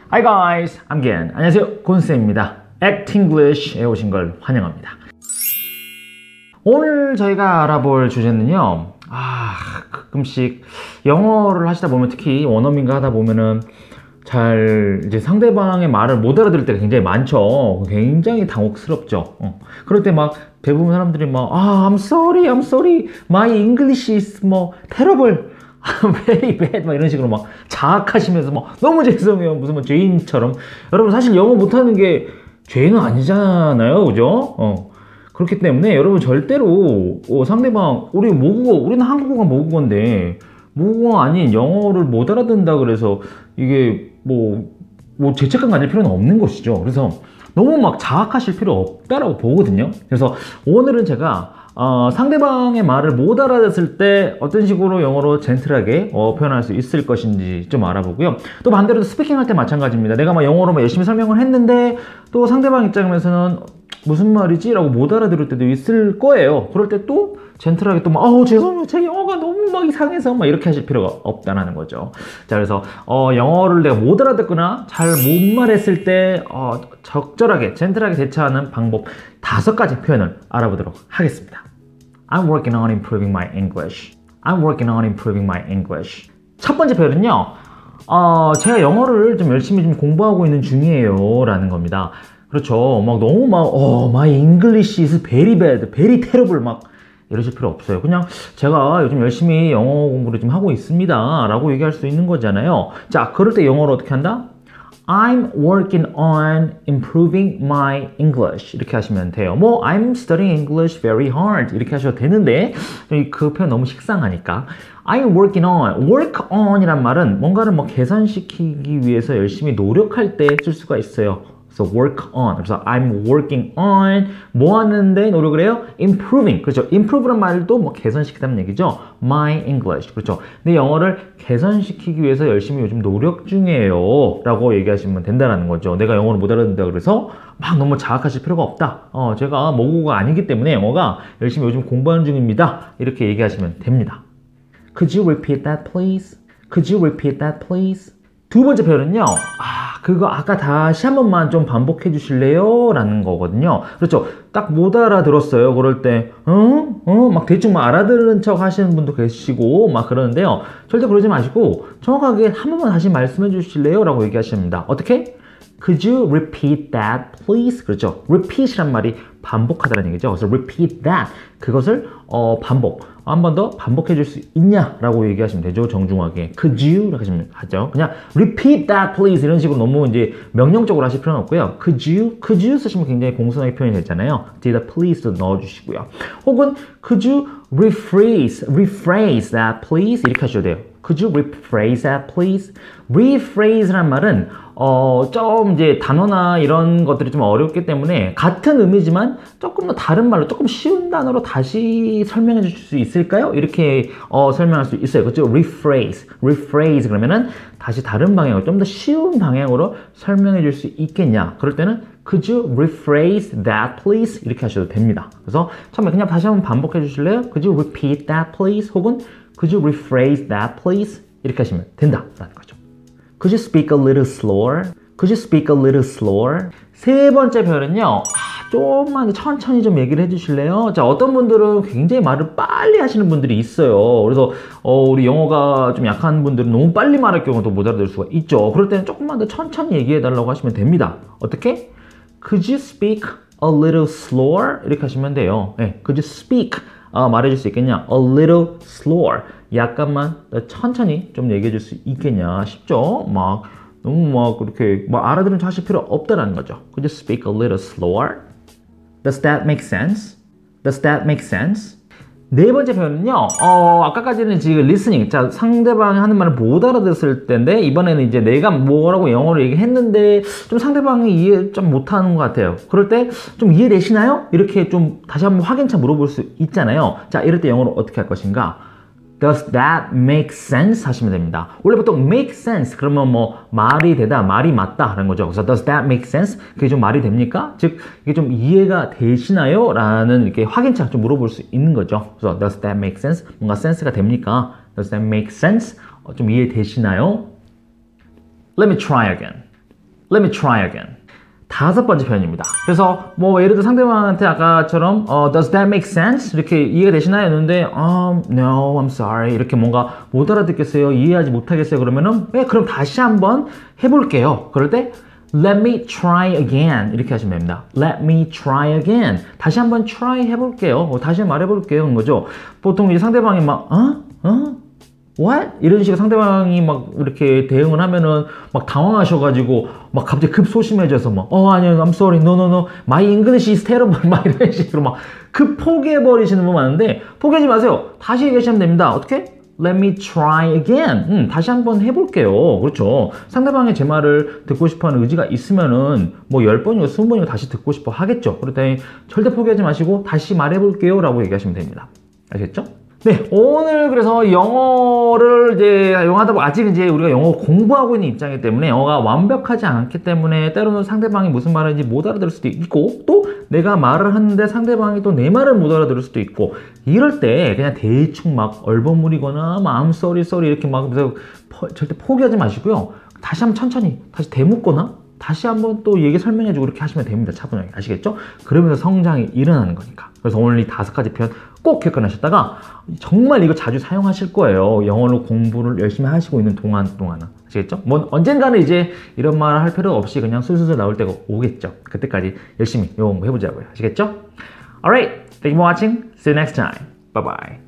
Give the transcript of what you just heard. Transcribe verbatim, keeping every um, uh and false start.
Hi guys, I'm Gian. 안녕하세요, 곤쌤입니다. Actinglish에 오신 걸 환영합니다. 오늘 저희가 알아볼 주제는요, 아, 가끔씩 영어를 하시다 보면, 특히 원어민과 하다 보면은 잘 이제 상대방의 말을 못 알아들을 때가 굉장히 많죠. 굉장히 당혹스럽죠. 어. 그럴 때 막 대부분 사람들이 막 아, I'm sorry, I'm sorry, my English is 뭐 terrible, very bad 막 이런 식으로 막 자학하시면서 막 너무 죄송해요, 무슨 뭐 죄인처럼. 여러분 사실 영어 못하는 게 죄는 아니잖아요, 그죠? 어. 그렇기 때문에 여러분 절대로 어, 상대방 우리 모국어, 우리는 한국어가 모국어인데 모국어가 아닌 영어를 못 알아듣는다 그래서 이게 뭐, 뭐 죄책감 가질 필요는 없는 것이죠. 그래서 너무 막 자학하실 필요 없다라고 보거든요. 그래서 오늘은 제가 어, 상대방의 말을 못 알아듣을 때 어떤 식으로 영어로 젠틀하게 어, 표현할 수 있을 것인지 좀 알아보고요. 또 반대로 스피킹 할 때 마찬가지입니다. 내가 막 영어로 막 열심히 설명을 했는데 또 상대방 입장에서는 무슨 말이지? 라고 못 알아들을 때도 있을 거예요. 그럴 때 또 젠틀하게 또 막 어 죄송해요, 제 영어가 너무 막 이상해서 막 이렇게 하실 필요가 없다는 거죠. 자, 그래서 어, 영어를 내가 못 알아듣거나 잘 못 말했을 때 어, 적절하게 젠틀하게 대처하는 방법 다섯 가지 표현을 알아보도록 하겠습니다. I'm working on improving my English. I'm working on improving my English. 첫 번째 표현은요, 어, 제가 영어를 좀 열심히 좀 공부하고 있는 중이에요 라는 겁니다. 그렇죠. 막 너무 막, 어, my English is very bad, very terrible 막 이러실 필요 없어요. 그냥 제가 요즘 열심히 영어 공부를 좀 하고 있습니다 라고 얘기할 수 있는 거잖아요. 자, 그럴 때 영어로 어떻게 한다? I'm working on improving my English. 이렇게 하시면 돼요. 뭐, I'm studying English very hard. 이렇게 하셔도 되는데, 그 표현 너무 식상하니까. I'm working on. work on 이란 말은 뭔가를 뭐 개선시키기 위해서 열심히 노력할 때 쓸 수가 있어요. 그래서 work on. 그래서 I'm working on. 뭐 하는데 노력을 해요? improving. 그렇죠. improve란 말도 뭐 개선시키다는 얘기죠. my English. 그렇죠. 내 영어를 개선시키기 위해서 열심히 요즘 노력 중이에요 라고 얘기하시면 된다는 거죠. 내가 영어를 못 알아듣는다 그래서 막 너무 자학하실 필요가 없다. 어, 제가 모국어가 아니기 때문에 영어가 열심히 요즘 공부하는 중입니다. 이렇게 얘기하시면 됩니다. Could you repeat that please? Could you repeat that please? 두 번째 표현은요, 아, 그거 아까 다시 한 번만 좀 반복해 주실래요? 라는 거거든요. 그렇죠. 딱 못 알아들었어요. 그럴 때, 어? 어? 막 대충 막 알아들은 척 하시는 분도 계시고, 막 그러는데요. 절대 그러지 마시고, 정확하게 한 번만 다시 말씀해 주실래요? 라고 얘기하십니다. 어떻게? Could you repeat that, please? 그렇죠. repeat이란 말이 반복하다는 얘기죠. 그래서 repeat that. 그것을, 어, 반복. 한 번 더 반복해 줄 수 있냐라고 얘기하시면 되죠. 정중하게. Could you? 이렇게 하시면 하죠. 그냥 repeat that, please. 이런 식으로 너무 이제 명령적으로 하실 필요는 없고요. Could you? Could you 쓰시면 굉장히 공손하게 표현이 되잖아요. 뒤에다 please도 넣어주시고요. 혹은 Could you rephrase, rephrase that, please? 이렇게 하셔도 돼요. Could you rephrase that, please? Rephrase란 말은 어, 좀 이제 단어나 이런 것들이 좀 어렵기 때문에 같은 의미지만 조금 더 다른 말로 조금 쉬운 단어로 다시 설명해 주실 수 있을까요? 이렇게 어, 설명할 수 있어요. 그렇죠? rephrase. rephrase 그러면은 다시 다른 방향으로 좀 더 쉬운 방향으로 설명해 줄 수 있겠냐? 그럴 때는 Could you rephrase that please? 이렇게 하셔도 됩니다. 그래서 처음에 그냥 다시 한번 반복해 주실래요? Could you repeat that please? 혹은 Could you rephrase that please? 이렇게 하시면 된다라는 거죠. Could you speak a little slower? Could you speak a little slower? 세 번째 표현은요, 아, 좀만 천천히 좀 얘기를 해주실래요? 자, 어떤 분들은 굉장히 말을 빨리 하시는 분들이 있어요. 그래서 어, 우리 영어가 좀 약한 분들은 너무 빨리 말할 경우도 못 알아들을 수가 있죠. 그럴 때는 조금만 더 천천히 얘기해달라고 하시면 됩니다. 어떻게? Could you speak a little slower? 이렇게 하시면 돼요. 네, could you speak? 어, 말해줄 수 있겠냐? A little slower. 약간만 더 천천히 좀 얘기해줄 수 있겠냐 싶죠? 막 너무 막 그렇게 막 알아들은 척 하실 필요 없다는 거죠. Could you speak a little slower? Does that make sense? Does that make sense? 네 번째 표현은요, 어, 아까까지는 지금 listening, 자, 상대방이 하는 말을 못 알아들었을 때인데, 이번에는 이제 내가 뭐라고 영어로 얘기했는데, 좀 상대방이 이해 좀 못하는 것 같아요. 그럴 때, 좀 이해되시나요? 이렇게 좀 다시 한번 확인차 물어볼 수 있잖아요. 자, 이럴 때 영어로 어떻게 할 것인가? Does that make sense? 하시면 됩니다. 원래 보통 make sense 그러면 뭐 말이 되다, 말이 맞다 하는 거죠. 그래서 does that make sense? 그게 좀 말이 됩니까? 즉 이게 좀 이해가 되시나요? 라는 이렇게 확인차 좀 물어볼 수 있는 거죠. 그래서 does that make sense? 뭔가 센스가 됩니까? Does that make sense? 어, 좀 이해되시나요? Let me try again. Let me try again. 다섯 번째 표현입니다. 그래서 뭐 예를 들어 상대방한테 아까처럼 어, Does that make sense? 이렇게 이해가 되시나요? 했는데 um, No, I'm sorry. 이렇게 뭔가 못 알아듣겠어요. 이해하지 못하겠어요. 그러면은 네, 그럼 다시 한번 해볼게요. 그럴 때 Let me try again. 이렇게 하시면 됩니다. Let me try again. 다시 한번 try 해볼게요. 어, 다시 말해볼게요. 그런 거죠. 보통 이제 상대방이 막 어? 어? What? 이런 식으로 상대방이 막 이렇게 대응을 하면은 막 당황하셔가지고 막 갑자기 급소심해져서 막 어 아니요 I'm sorry no no no my English is terrible 막 이런 식으로 막 급 포기해버리시는 분 많은데 포기하지 마세요. 다시 얘기하시면 됩니다. 어떻게? Let me try again. 음, 다시 한번 해볼게요. 그렇죠. 상대방이 제 말을 듣고 싶어하는 의지가 있으면은 뭐 열 번이고 스무 번이고 다시 듣고 싶어 하겠죠. 그렇다니 절대 포기하지 마시고 다시 말해볼게요 라고 얘기하시면 됩니다. 아시겠죠? 네, 오늘 그래서 영어를 이제 영어하다 보면 아직 이제 우리가 영어 공부하고 있는 입장이기 때문에 영어가 완벽하지 않기 때문에 때로는 상대방이 무슨 말하는지 못 알아들을 수도 있고 또 내가 말을 하는데 상대방이 또 내 말을 못 알아들을 수도 있고 이럴 때 그냥 대충 막 얼버무리거나 막 I'm sorry sorry 이렇게 막 그래서 포, 절대 포기하지 마시고요. 다시 한번 천천히 다시 되묻거나 다시 한번 또 얘기 설명해주고 이렇게 하시면 됩니다. 차분하게. 아시겠죠? 그러면서 성장이 일어나는 거니까. 그래서 오늘 이 다섯 가지 표현 꼭 기억하셨다가 정말 이거 자주 사용하실 거예요. 영어로 공부를 열심히 하시고 있는 동안 동안은. 아시겠죠? 뭐 언젠가는 이제 이런 말 할 필요 없이 그냥 술술술 나올 때가 오겠죠. 그때까지 열심히 영어 공부 해보자고요. 아시겠죠? Alright, thank you for watching. See you next time. Bye bye.